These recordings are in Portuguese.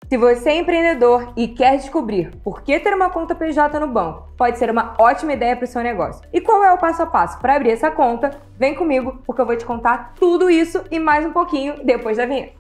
Se você é empreendedor e quer descobrir por que ter uma conta PJ no banco pode ser uma ótima ideia para o seu negócio e qual é o passo a passo para abrir essa conta, vem comigo porque eu vou te contar tudo isso e mais um pouquinho depois da vinheta.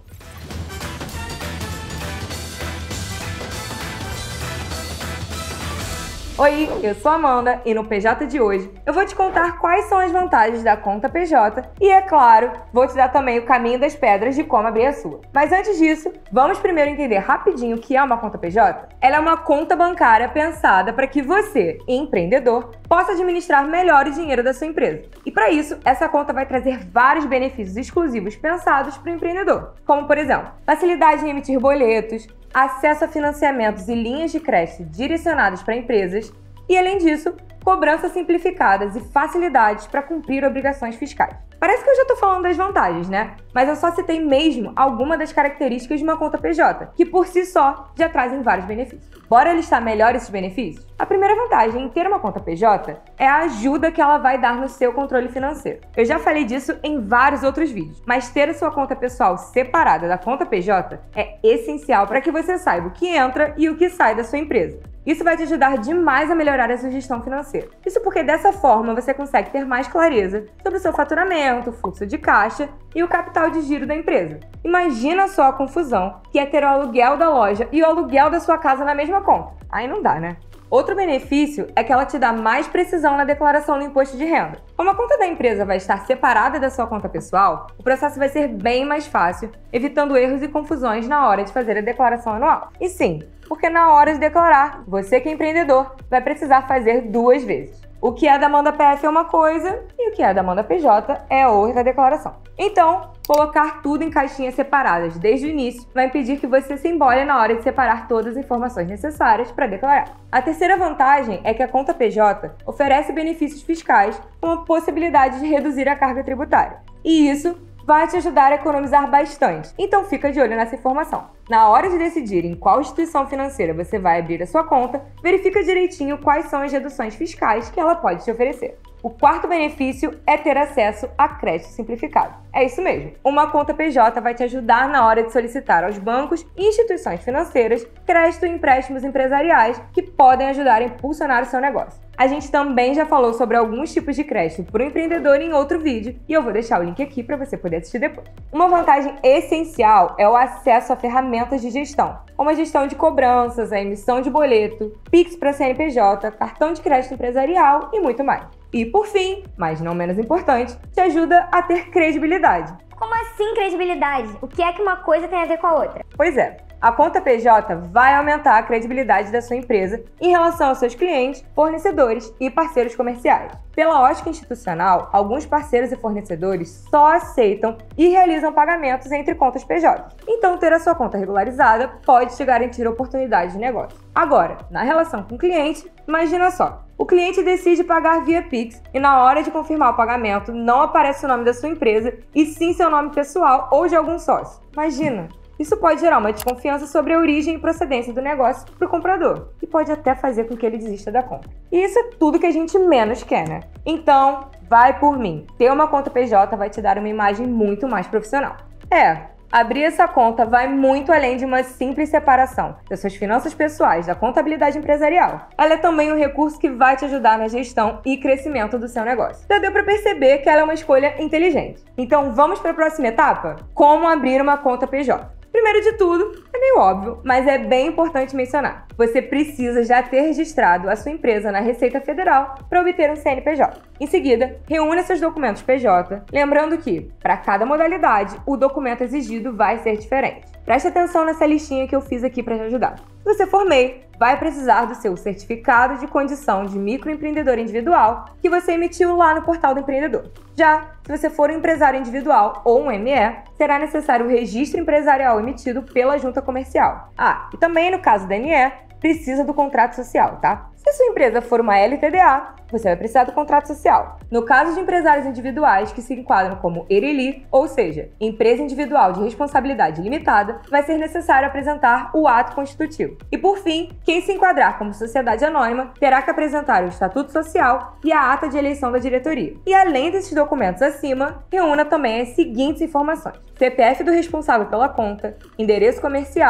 Oi, eu sou a Amanda e no PJ de hoje eu vou te contar quais são as vantagens da conta PJ e, é claro, vou te dar também o caminho das pedras de como abrir a sua. Mas antes disso, vamos primeiro entender rapidinho o que é uma conta PJ? Ela é uma conta bancária pensada para que você, empreendedor, possa administrar melhor o dinheiro da sua empresa. E para isso, essa conta vai trazer vários benefícios exclusivos pensados para o empreendedor, como por exemplo, facilidade em emitir boletos, acesso a financiamentos e linhas de crédito direcionadas para empresas e, além disso, cobranças simplificadas e facilidades para cumprir obrigações fiscais. Parece que eu já estou falando das vantagens, né? Mas eu só citei mesmo algumas das características de uma conta PJ, que por si só já trazem vários benefícios. Bora listar melhor esses benefícios? A primeira vantagem em ter uma conta PJ é a ajuda que ela vai dar no seu controle financeiro. Eu já falei disso em vários outros vídeos, mas ter a sua conta pessoal separada da conta PJ é essencial para que você saiba o que entra e o que sai da sua empresa. Isso vai te ajudar demais a melhorar a sua gestão financeira. Isso porque dessa forma você consegue ter mais clareza sobre o seu faturamento, o fluxo de caixa e o capital de giro da empresa. Imagina só a confusão que é ter o aluguel da loja e o aluguel da sua casa na mesma conta. Aí não dá, né? Outro benefício é que ela te dá mais precisão na declaração do imposto de renda. Como a conta da empresa vai estar separada da sua conta pessoal, o processo vai ser bem mais fácil, evitando erros e confusões na hora de fazer a declaração anual. E sim, porque na hora de declarar, você que é empreendedor vai precisar fazer 2 vezes. O que é da Amanda PF é uma coisa e o que é da Amanda PJ é outra declaração. Então, colocar tudo em caixinhas separadas desde o início vai impedir que você se embole na hora de separar todas as informações necessárias para declarar. A terceira vantagem é que a conta PJ oferece benefícios fiscais com a possibilidade de reduzir a carga tributária. E isso vai te ajudar a economizar bastante. Então fica de olho nessa informação. Na hora de decidir em qual instituição financeira você vai abrir a sua conta, verifica direitinho quais são as reduções fiscais que ela pode te oferecer. O quarto benefício é ter acesso a crédito simplificado. É isso mesmo. Uma conta PJ vai te ajudar na hora de solicitar aos bancos e instituições financeiras crédito e empréstimos empresariais que podem ajudar a impulsionar o seu negócio. A gente também já falou sobre alguns tipos de crédito para o empreendedor em outro vídeo e eu vou deixar o link aqui para você poder assistir depois. Uma vantagem essencial é o acesso a ferramentas de gestão, como a gestão de cobranças, a emissão de boleto, Pix para CNPJ, cartão de crédito empresarial e muito mais. E por fim, mas não menos importante, te ajuda a ter credibilidade. Como assim credibilidade? O que é que uma coisa tem a ver com a outra? Pois é. A conta PJ vai aumentar a credibilidade da sua empresa em relação aos seus clientes, fornecedores e parceiros comerciais. Pela ótica institucional, alguns parceiros e fornecedores só aceitam e realizam pagamentos entre contas PJ. Então, ter a sua conta regularizada pode te garantir oportunidades de negócio. Agora, na relação com o cliente, imagina só. O cliente decide pagar via Pix e na hora de confirmar o pagamento não aparece o nome da sua empresa e sim seu nome pessoal ou de algum sócio. Imagina! Isso pode gerar uma desconfiança sobre a origem e procedência do negócio para o comprador e pode até fazer com que ele desista da compra. E isso é tudo que a gente menos quer, né? Então, vai por mim. Ter uma conta PJ vai te dar uma imagem muito mais profissional. Abrir essa conta vai muito além de uma simples separação das suas finanças pessoais da contabilidade empresarial. Ela é também um recurso que vai te ajudar na gestão e crescimento do seu negócio. Já deu para perceber que ela é uma escolha inteligente. Então vamos para a próxima etapa? Como abrir uma conta PJ. Primeiro de tudo, é meio óbvio, mas é bem importante mencionar. Você precisa já ter registrado a sua empresa na Receita Federal para obter um CNPJ. Em seguida, reúna seus documentos PJ, lembrando que, para cada modalidade, o documento exigido vai ser diferente. Preste atenção nessa listinha que eu fiz aqui para te ajudar. Se você for MEI, vai precisar do seu certificado de condição de microempreendedor individual que você emitiu lá no portal do empreendedor. Já, se você for um empresário individual ou um ME, será necessário o registro empresarial emitido pela junta comercial. E também no caso da NE, precisa do contrato social, tá? Se a sua empresa for uma LTDA, você vai precisar do contrato social. No caso de empresários individuais que se enquadram como ERELI, ou seja, empresa individual de responsabilidade limitada, vai ser necessário apresentar o ato constitutivo. E por fim, quem se enquadrar como sociedade anônima terá que apresentar o estatuto social e a ata de eleição da diretoria. E além desses documentos acima, reúna também as seguintes informações: CPF do responsável pela conta, endereço comercial,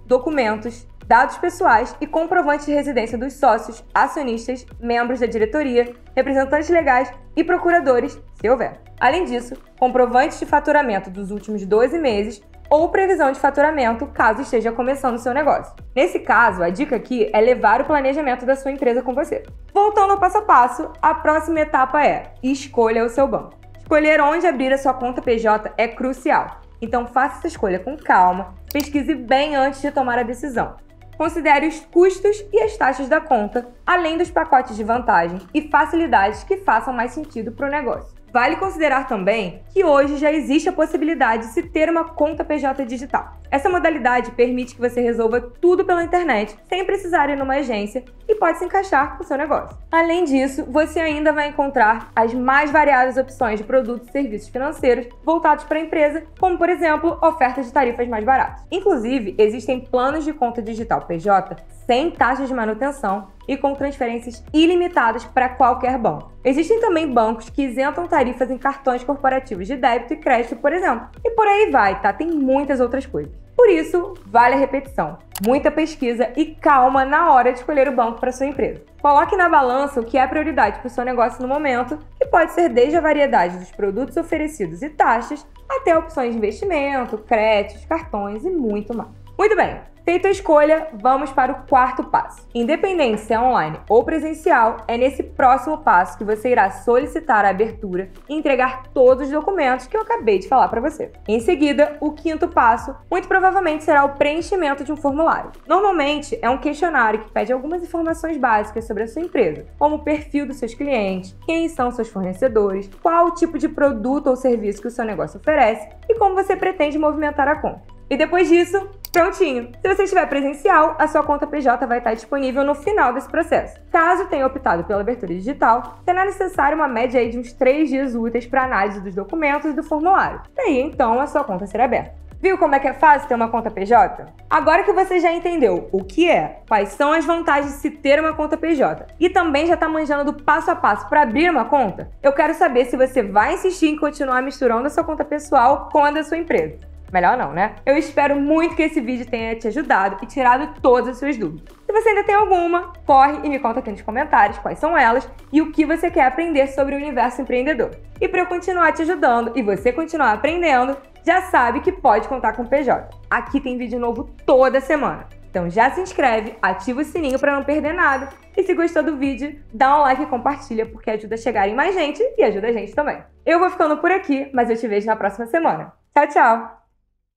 documentos, dados pessoais e comprovantes de residência dos sócios, acionistas, membros da diretoria, representantes legais e procuradores, se houver. Além disso, comprovantes de faturamento dos últimos 12 meses ou previsão de faturamento, caso esteja começando o seu negócio. Nesse caso, a dica aqui é levar o planejamento da sua empresa com você. Voltando ao passo a passo, a próxima etapa é: escolha o seu banco. Escolher onde abrir a sua conta PJ é crucial, então faça essa escolha com calma, pesquise bem antes de tomar a decisão. Considere os custos e as taxas da conta, além dos pacotes de vantagens e facilidades que façam mais sentido para o negócio. Vale considerar também que hoje já existe a possibilidade de se ter uma conta PJ digital. Essa modalidade permite que você resolva tudo pela internet, sem precisar ir numa agência, e pode se encaixar com o seu negócio. Além disso, você ainda vai encontrar as mais variadas opções de produtos e serviços financeiros voltados para a empresa, como, por exemplo, ofertas de tarifas mais baratas. Inclusive, existem planos de conta digital PJ sem taxas de manutenção e com transferências ilimitadas para qualquer banco. Existem também bancos que isentam tarifas em cartões corporativos de débito e crédito, por exemplo. E por aí vai, tá? Tem muitas outras coisas. Por isso, vale a repetição, muita pesquisa e calma na hora de escolher o banco para sua empresa. Coloque na balança o que é prioridade para o seu negócio no momento, que pode ser desde a variedade dos produtos oferecidos e taxas, até opções de investimento, créditos, cartões e muito mais. Muito bem! Feita a escolha, vamos para o quarto passo. Independente se é online ou presencial, é nesse próximo passo que você irá solicitar a abertura e entregar todos os documentos que eu acabei de falar para você. Em seguida, o quinto passo, muito provavelmente será o preenchimento de um formulário. Normalmente, é um questionário que pede algumas informações básicas sobre a sua empresa, como o perfil dos seus clientes, quem são seus fornecedores, qual o tipo de produto ou serviço que o seu negócio oferece e como você pretende movimentar a conta. E depois disso, prontinho! Se você estiver presencial, a sua conta PJ vai estar disponível no final desse processo. Caso tenha optado pela abertura digital, será necessário uma média aí de uns 3 dias úteis para análise dos documentos e do formulário. Daí, então, a sua conta será aberta. Viu como é que é fácil ter uma conta PJ? Agora que você já entendeu o que é, quais são as vantagens de se ter uma conta PJ e também já está manjando do passo a passo para abrir uma conta, eu quero saber se você vai insistir em continuar misturando a sua conta pessoal com a da sua empresa. Melhor não, né? Eu espero muito que esse vídeo tenha te ajudado e tirado todas as suas dúvidas. Se você ainda tem alguma, corre e me conta aqui nos comentários quais são elas e o que você quer aprender sobre o universo empreendedor. E para eu continuar te ajudando e você continuar aprendendo, já sabe que pode contar com o PJ. Aqui tem vídeo novo toda semana. Então já se inscreve, ativa o sininho para não perder nada e se gostou do vídeo, dá um like e compartilha porque ajuda a chegar em mais gente e ajuda a gente também. Eu vou ficando por aqui, mas eu te vejo na próxima semana. Tchau, tchau!